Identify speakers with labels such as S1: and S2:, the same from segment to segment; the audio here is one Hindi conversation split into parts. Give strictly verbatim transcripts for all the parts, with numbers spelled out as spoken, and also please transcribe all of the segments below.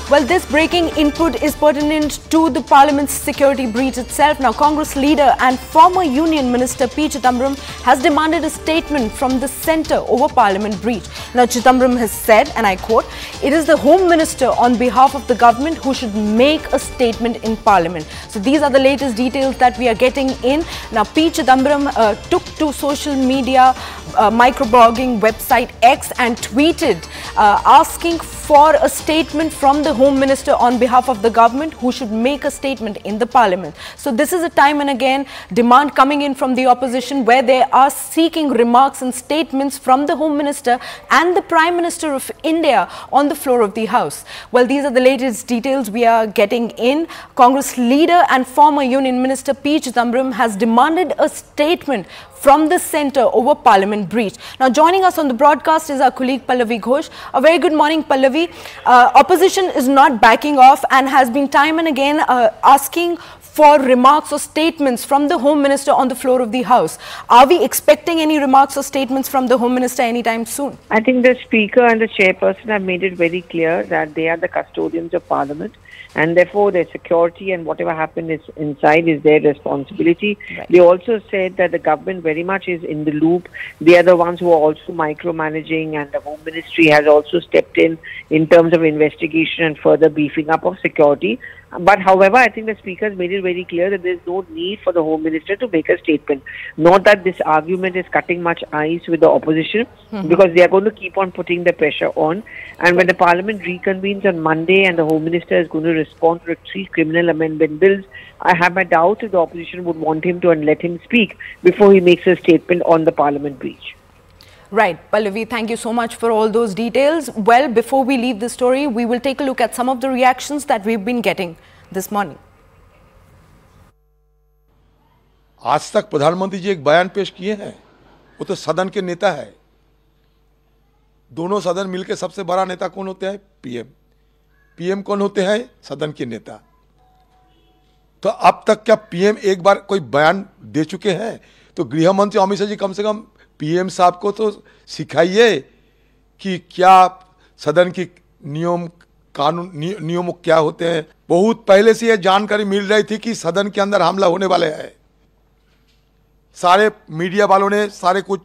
S1: Well, this breaking input is pertinent to the Parliament's security breach itself. Now, Congress leader and former Union Minister P. Chidambaram has demanded a statement from the centre over Parliament breach. Now, Chidambaram has said, and I quote, "It is the Home Minister on behalf of the government who should make a statement in Parliament." So, these are the latest details that we are getting in. Now, P. Chidambaram uh, took to social media, uh, microblogging website X and tweeted uh, asking for a statement from the Home Minister on behalf of the government who should make a statement in the Parliament. So this is a time and again demand coming in from the opposition where they are seeking remarks and statements from the Home Minister and the Prime Minister of India on the floor of the House. Well, these are the latest details we are getting in. Congress leader and former Union Minister P. Chidambaram has demanded a statement from the centre over Parliament breach. Now, joining us on the broadcast is our colleague Pallavi Ghosh. A very good morning, Pallavi. Uh, opposition is not backing off and has been time and again uh, asking for remarks or statements from the Home Minister on the floor of the House. Are we expecting any remarks or statements from the Home Minister anytime soon?
S2: I think the Speaker and the Chairperson have made it very clear that they are the custodians of Parliament, and therefore their security and whatever happens is inside is their responsibility. Right. They also said that the government very much is in the loop. They are the ones who are also micromanaging, and the Home Ministry has also stepped in in terms of investigation and further beefing up of security. But however, I think the Speaker has made it very clear that there is no need for the Home Minister to make a statement. Not that this argument is cutting much ice with the opposition, mm-hmm. because they are going to keep on putting the pressure on. And when the Parliament reconvenes on Monday and the Home Minister is going to respond to the three criminal amendment bills, I have my doubt if the opposition would want him to and let him speak before he makes a statement on the Parliament breach.
S1: Right, Pallavi, thank you so much for all those details. Well, before we leave the story, we will take a look at some of the reactions that we've been getting this morning.
S3: आज तक प्रधानमंत्री जी एक बयान पेश किए हैं, वो तो सदन के नेता है। दोनों सदन मिलकर सबसे बड़ा नेता कौन होते हैं? पीएम। पीएम कौन होते हैं? सदन के नेता। तो अब तक क्या पीएम एक बार कोई बयान दे चुके हैं? तो गृह मंत्री अमित शाह जी कम से कम पीएम साहब को तो सिखाइए कि क्या सदन की नियम कानून नि, नियम क्या होते हैं। बहुत पहले से यह जानकारी मिल रही थी कि सदन के अंदर हमला होने वाले हैं। सारे मीडिया वालों ने सारे कुछ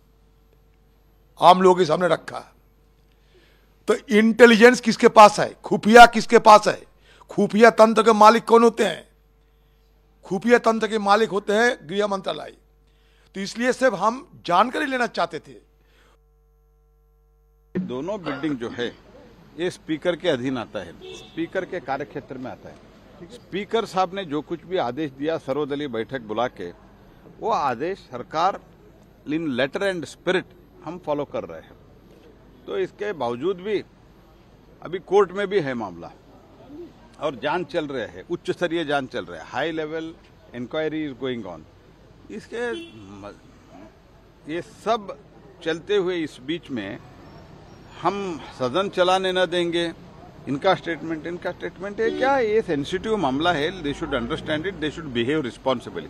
S3: आम लोगों के सामने रखा। तो इंटेलिजेंस किसके पास है? खुफिया किसके पास है? खुफिया तंत्र के मालिक कौन होते हैं? खुफिया तंत्र के मालिक होते हैं गृह मंत्रालय। तो इसलिए सिर्फ हम जानकारी लेना चाहते थे।
S4: दोनों बिल्डिंग जो है ये स्पीकर के अधीन आता है, स्पीकर के कार्यक्षेत्र में आता है। स्पीकर साहब ने जो कुछ भी आदेश दिया सर्वदलीय बैठक बुला के, वो आदेश सरकार इन लेटर एंड स्पिरिट हम फॉलो कर रहे हैं। तो इसके बावजूद भी अभी कोर्ट में भी है मामला और जांच चल रहे है, उच्च स्तरीय जांच चल रहा है, high level inquiry is going on. इसके ये सब चलते हुए इस बीच में हम सदन चलाने न देंगे। इनका स्टेटमेंट इनका स्टेटमेंट है क्या? ये सेंसिटिव मामला है। They should understand it, they should behave responsibly.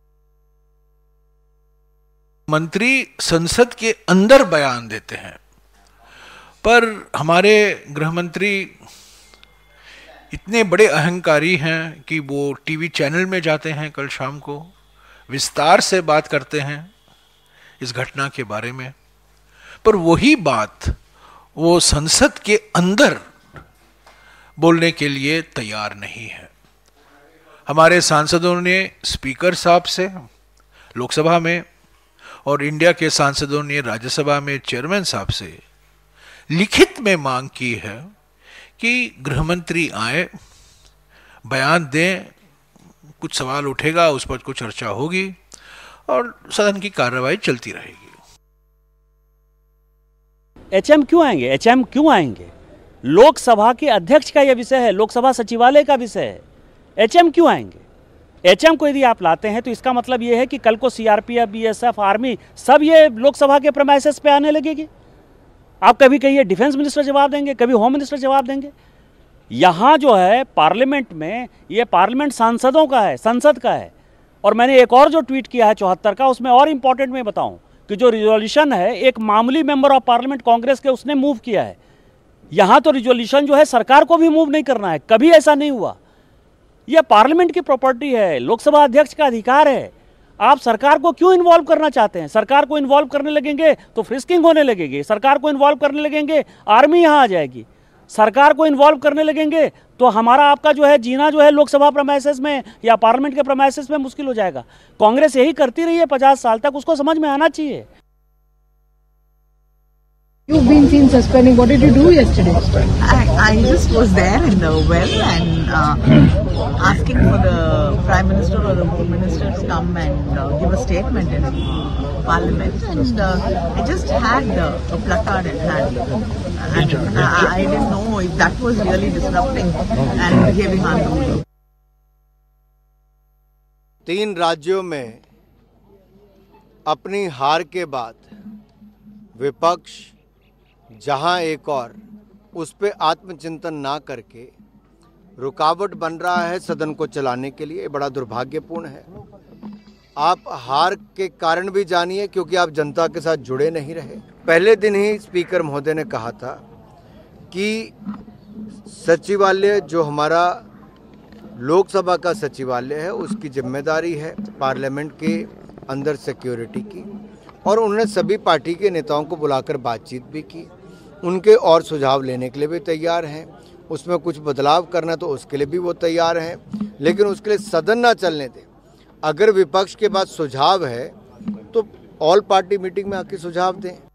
S5: मंत्री संसद के अंदर बयान देते हैं, पर हमारे गृह मंत्री इतने बड़े अहंकारी हैं कि वो टीवी चैनल में जाते हैं, कल शाम को विस्तार से बात करते हैं इस घटना के बारे में, पर वही बात वो संसद के अंदर बोलने के लिए तैयार नहीं है। हमारे सांसदों ने स्पीकर साहब से लोकसभा में और इंडिया के सांसदों ने राज्यसभा में चेयरमैन साहब से लिखित में मांग की है कि गृह मंत्री आए, बयान दें, कुछ सवाल उठेगा, उस पर कुछ चर्चा होगी और सदन की कार्रवाई चलती रहेगी।
S6: एचएम क्यों आएंगे? एचएम क्यों आएंगे? लोकसभा के अध्यक्ष का यह विषय है, लोकसभा सचिवालय का विषय है। एचएम क्यों आएंगे? एचएम को यदि आप लाते हैं तो इसका मतलब यह है कि कल को सीआरपीएफ, बीएसएफ, आर्मी सब ये लोकसभा के प्रेमाइसेस पे आने लगेगी। आप कभी कहिए डिफेंस मिनिस्टर जवाब देंगे, कभी होम मिनिस्टर जवाब देंगे। यहाँ जो है पार्लियामेंट में, ये पार्लियामेंट सांसदों का है, संसद का है। और मैंने एक और जो ट्वीट किया है चौहत्तर का, उसमें और इंपॉर्टेंट मैं बताऊं कि जो रिजोल्यूशन है एक मामूली मेंबर ऑफ पार्लियामेंट कांग्रेस के उसने मूव किया है, यहाँ तो रिजोल्यूशन जो है सरकार को भी मूव नहीं करना है, कभी ऐसा नहीं हुआ। यह पार्लियामेंट की प्रॉपर्टी है, लोकसभा अध्यक्ष का अधिकार है। आप सरकार को क्यों इन्वॉल्व करना चाहते हैं? सरकार को इन्वॉल्व करने लगेंगे तो फ्रिस्किंग होने लगेगी, सरकार को इन्वॉल्व करने लगेंगे आर्मी यहाँ आ जाएगी, सरकार को इन्वॉल्व करने लगेंगे तो हमारा आपका जो है जीना जो है लोकसभा प्रेमाइसेस में या पार्लियामेंट के प्रेमाइसेस में मुश्किल हो जाएगा। कांग्रेस यही करती रही है पचास साल तक, उसको समझ में आना चाहिए।
S7: You've been seen suspending. What did you do yesterday?
S8: I, I just was there in the well and uh, asking for the Prime Minister or the Home Minister to come and uh, give a statement in Parliament. And uh, I just had uh, a placard in hand. And I, I didn't know if that was really disrupting and behaving unruly.
S9: तीन राज्यों में अपनी हार के बाद विपक्ष जहां एक और उस पे आत्मचिंतन ना करके रुकावट बन रहा है सदन को चलाने के लिए, बड़ा दुर्भाग्यपूर्ण है। आप हार के कारण भी जानिए क्योंकि आप जनता के साथ जुड़े नहीं रहे। पहले दिन ही स्पीकर महोदय ने कहा था कि सचिवालय जो हमारा लोकसभा का सचिवालय है उसकी जिम्मेदारी है पार्लियामेंट के अंदर सिक्योरिटी की, और उन्होंने सभी पार्टी के नेताओं को बुलाकर बातचीत भी की। उनके और सुझाव लेने के लिए भी तैयार हैं, उसमें कुछ बदलाव करना तो उसके लिए भी वो तैयार हैं, लेकिन उसके लिए सदन ना चलने दें। अगर विपक्ष के पास सुझाव है तो ऑल पार्टी मीटिंग में आके सुझाव दें।